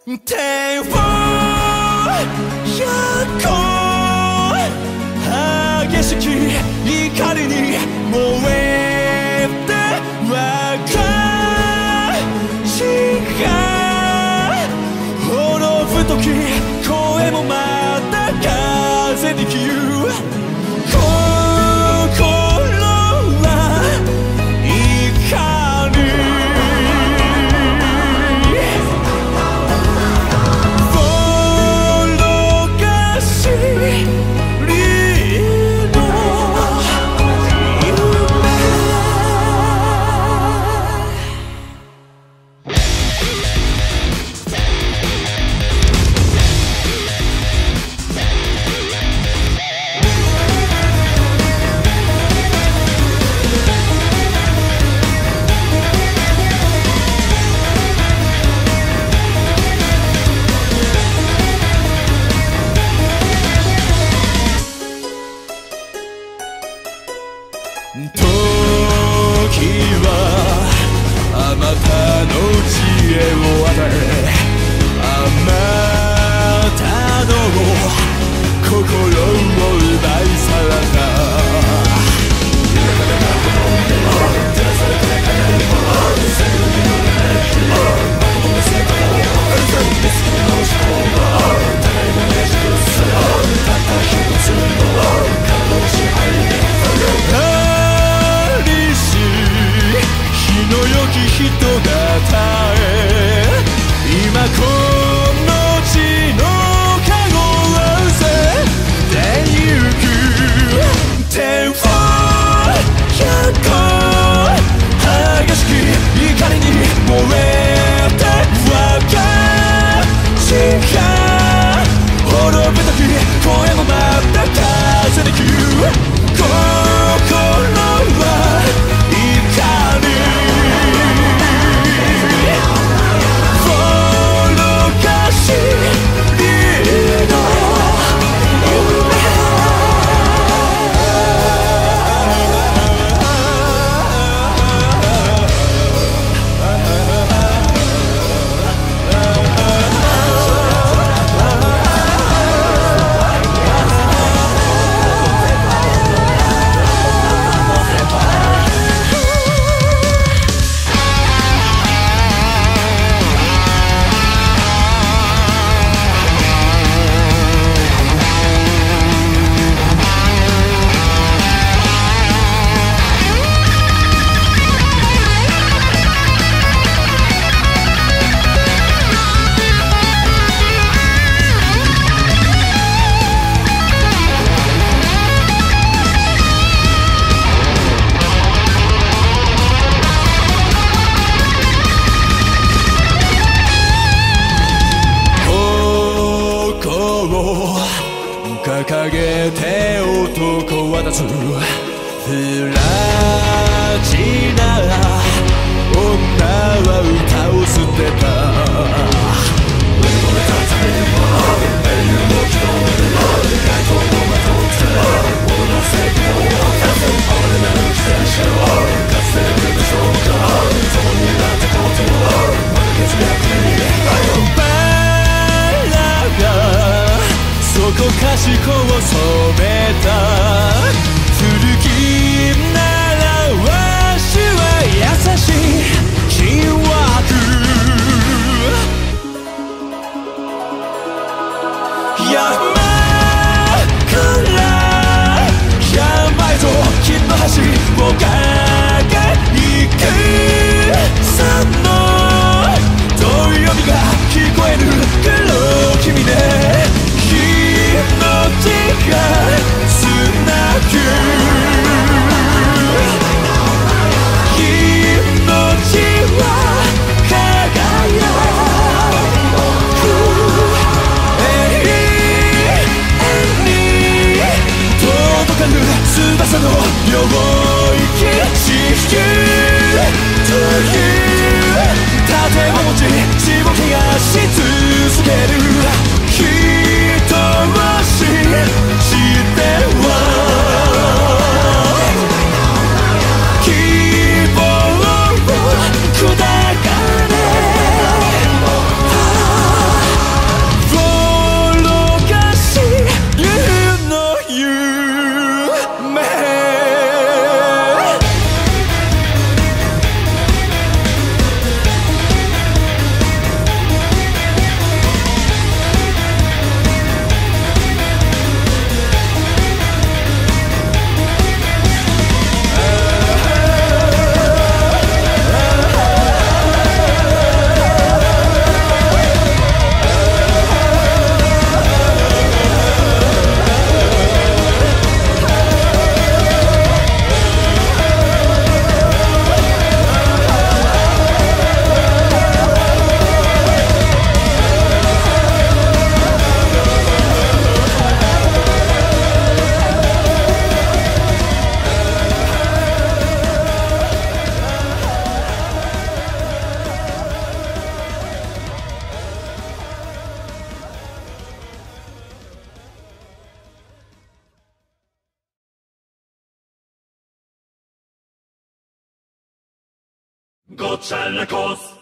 天を焼こう激しき怒りに燃えて私が滅ぶ時声もまた風に消う心は怒り時はあまたの知恵を与えあまたの心を奪い去られた人が絶え今この地の加護を捨ててゆく天を焼こう激しき怒りに燃えて私が滅ぶ時声もまた風に消う心は怒り掲げて男は立つプラチナ女は歌を捨てたそこかしこを染めた古きならわしは優しい金枠山から山へと金の橋を駆け行くさのどよみが聞こえる黒君ね命が Go China Coast!